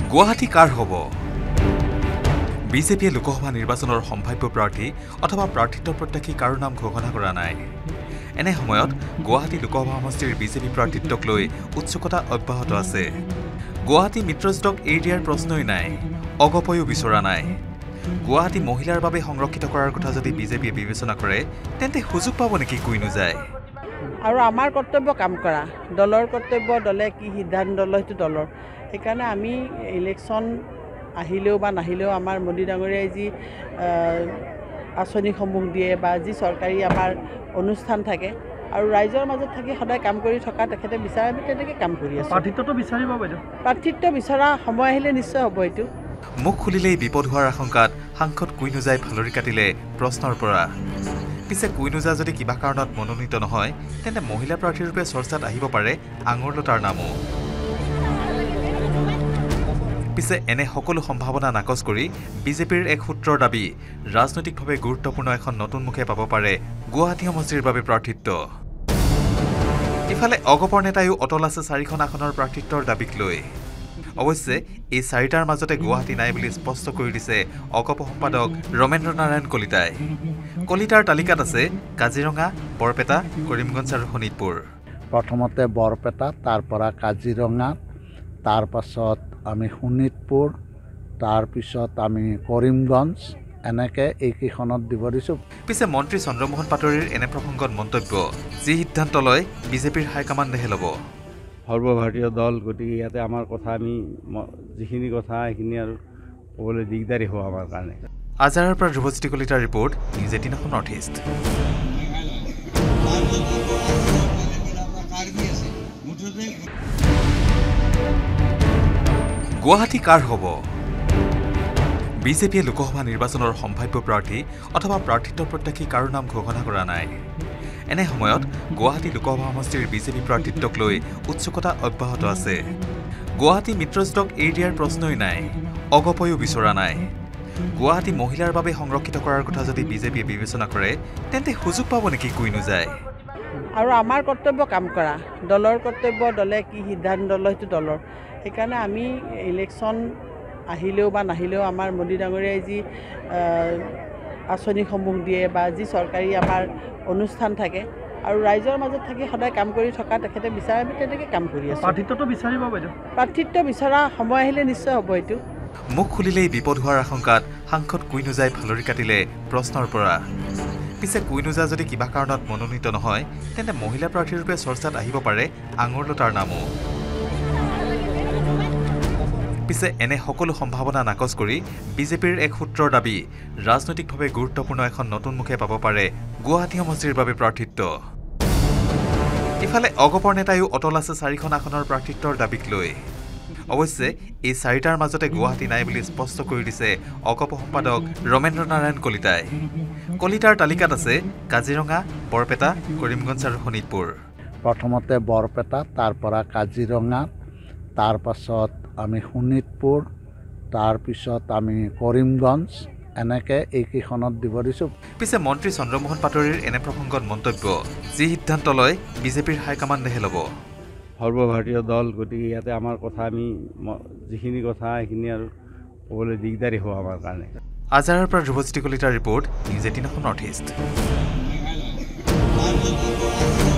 গুৱাহাটী কাৰ হ'ব? বিজেপিয়ে লোকসভা নিৰ্বাচনৰ সম্ভাৱ্য প্ৰাৰ্থী অথবা প্ৰাৰ্থিত্ব প্ৰত্যাশী কাৰো নাম ঘোষণা কৰা নাই। এনে সময়ত গুৱাহাটী লোকসভা সমষ্টিৰ বিজেপি প্ৰাৰ্থিত্বক লৈ উৎসুকতা অব্যাহত আছে। গুৱাহাটী মিত্ৰজোঁটক এৰি দিয়াৰ প্ৰশ্নই নাই, অগপয়ো বিচৰা নাই। গুৱাহাটী মহিলাৰ বাবে সংৰক্ষিত কৰাৰ কথা যদি বিজেপিয়ে বিবেচনা কৰে, তেন্তে সুযোগ পাব নেকি কুইনো যায়। আৰু আমাৰ কৰ্তব্য কাম কৰা, দলৰ কৰ্তব্য, দলে কি সিদ্ধান্ত লয় সেইটো দলৰ। সেইকাৰণে আমি ইলেকশ্যন আহিলেও বা নাহিলেও আমাৰ মোদী ডাঙৰীয়াই যি আঁচনিসমূহ দিয়ে বা যি চৰকাৰী আমাৰ অনুষ্ঠান থাকে আৰু ৰাইজৰ মাজত থাকি সদায় কাম কৰি থকা তেখেতে বিচাৰে, আমি তেনেকৈ কাম কৰি আছোঁ। প্ৰাৰ্থিত্বটো বিচাৰিব বাইদেউ? প্ৰাৰ্থিত্ব বিচৰা সময় আহিলে নিশ্চয় হ'ব। এইটো মুখ খুলিলেই বিপদ হোৱাৰ আশংকাত সাংসদ কুইনোজাই ফালৰি কাটিলে প্ৰশ্নৰ পৰা। পিছে কুইনোজা যদি কিবা কাৰণত মনোনীত নহয়, তেন্তে মহিলা প্ৰাৰ্থীৰূপে চৰ্চাত আহিব পাৰে আঙুৰলতাৰ নামো। পিছে এনে সকলো সম্ভাৱনা নাকচ কৰি বিজেপিৰ এক সূত্ৰৰ দাবী, ৰাজনৈতিকভাৱে গুৰুত্বপূৰ্ণ এখন নতুন মুখে পাব পাৰে গুৱাহাটী সমষ্টিৰ বাবে প্ৰাৰ্থিত্ব। ইফালে অগপৰ নেতায়ো অটল আছে 4খন আসনৰ প্ৰাৰ্থিত্বৰ দাবীক লৈ। অৱশ্যে এই 4টাৰ মাজতে গুৱাহাটী নাই বুলি স্পষ্ট কৰি দিছে অগপ সম্পাদক ৰমেন্দ্ৰ নাৰায়ণ কলিতাই। কলিতাৰ তালিকাত আছে কাজিৰঙা, বৰপেটা, কৰিমগঞ্জ আৰু শোণিতপুৰ। প্ৰথমতে বৰপেটা, তাৰ পৰা কাজিৰঙা, তাৰ পাছত আমি শোণিতপুৰ, তাৰপিছত আমি কৰিমগঞ্জ, এনেকৈ এইকেইখনত দিব দিছোঁ। পিছে মন্ত্ৰী চন্দ্ৰমোহন পাটোৱাৰীৰ এনে প্ৰসংগত মন্তব্য, যি সিদ্ধান্ত লয় বিজেপিৰ হাইকমাণ্ডেহে ল'ব। সৰ্বভাৰতীয় দল, গতিকে ইয়াতে আমাৰ কথা আমি যিখিনি কথা সেইখিনি আৰু ক'বলৈ দিগদাৰী হ'ব আমাৰ কাৰণে। আজাৰাৰ পৰা ধ্ৰুৱজ্যোতি কলিতাৰ report, news 18 Assam north east. Guwahati কাৰ হ'ব? বিজেপিয়ে লোকসভা নিৰ্বাচনৰ সম্ভাৱ্য প্ৰাৰ্থী অথবা প্ৰাৰ্থিত্ব প্ৰত্যাশী কাৰো নাম ঘোষণা কৰা নাই। এনে সময়ত গুৱাহাটী লোকসভা সমষ্টিৰ বিজেপি প্ৰাৰ্থিত্বক লৈ উৎসুকতা অব্যাহত আছে। গুৱাহাটী মিত্ৰজোঁটক এৰি দিয়াৰ প্ৰশ্নই নাই, অগপয়ো বিচৰা নাই। গুৱাহাটী মহিলাৰ বাবে সংৰক্ষিত কৰাৰ কথা যদি বিজেপিয়ে বিবেচনা কৰে, তেন্তে সুযোগ পাব নেকি কুইনো যায়। আৰু আমাৰ কৰ্তব্য কাম কৰা, দলৰ কৰ্তব্য, দলে কি সিদ্ধান্ত লয় সেইটো দলৰ। সেইকাৰণে আমি ইলেকশ্যন আহিলেও বা নাহিলেও আমাৰ মোদী ডাঙৰীয়াই যি আঁচনিসমূহ দিয়ে বা যি চৰকাৰী আমাৰ অনুষ্ঠান থাকে আৰু ৰাইজৰ মাজত থাকি সদায় কাম কৰি থকা তেখেতে বিচাৰে, আমি তেনেকৈ কাম কৰি আছোঁ। প্ৰাৰ্থিত্বটো বিচাৰিব বাইদেউ? প্ৰাৰ্থিত্ব বিচৰা সময় আহিলে নিশ্চয় হ'ব। এইটো মুখ খুলিলেই বিপদ হোৱাৰ আশংকাত সাংসদ কুইনোজাই ফালৰি কাটিলে প্ৰশ্নৰ পৰা। পিছে কুইনোজা যদি কিবা কাৰণত মনোনীত নহয়, তেন্তে মহিলা প্ৰাৰ্থীৰূপে চৰ্চাত আহিব পাৰে আঙুৰলতাৰ নামো। পিছে এনে সকলো সম্ভাৱনা নাকচ কৰি বিজেপিৰ এক সূত্ৰৰ দাবী, ৰাজনৈতিকভাৱে গুৰুত্বপূৰ্ণ এখন নতুন মুখে পাব পাৰে গুৱাহাটী সমষ্টিৰ বাবে প্ৰাৰ্থিত্ব। ইফালে অগপৰ নেতায়ো অটল আছে 4খন আসনৰ প্ৰাৰ্থিত্বৰ দাবীক লৈ। অৱশ্যে এই 4টাৰ মাজতে গুৱাহাটী নাই বুলি স্পষ্ট কৰি দিছে অগপ সম্পাদক ৰমেন্দ্ৰ নাৰায়ণ কলিতাই। কলিতাৰ তালিকাত আছে কাজিৰঙা, বৰপেটা, কৰিমগঞ্জ আৰু শোণিতপুৰ। প্ৰথমতে বৰপেটা, তাৰ পৰা কাজিৰঙা, তাৰ পাছত আমি শোণিতপুৰ, তাৰপিছত আমি কৰিমগঞ্জ, এনেকৈ এইকেইখনত দিব দিছোঁ। পিছে মন্ত্ৰী চন্দ্ৰমোহন পাটোৱাৰীৰ এনে প্ৰসংগত মন্তব্য, যি সিদ্ধান্ত লয় বিজেপিৰ হাইকমাণ্ডেহে ল'ব। সৰ্বভাৰতীয় দল, গতিকে ইয়াতে আমাৰ কথা আমি যিখিনি কথা সেইখিনি আৰু ক'বলৈ দিগদাৰী হ'ব আমাৰ কাৰণে। আজাৰাৰ পৰা ধ্ৰুৱজ্যোতি কলিতাৰ report, news 18 Assam north east.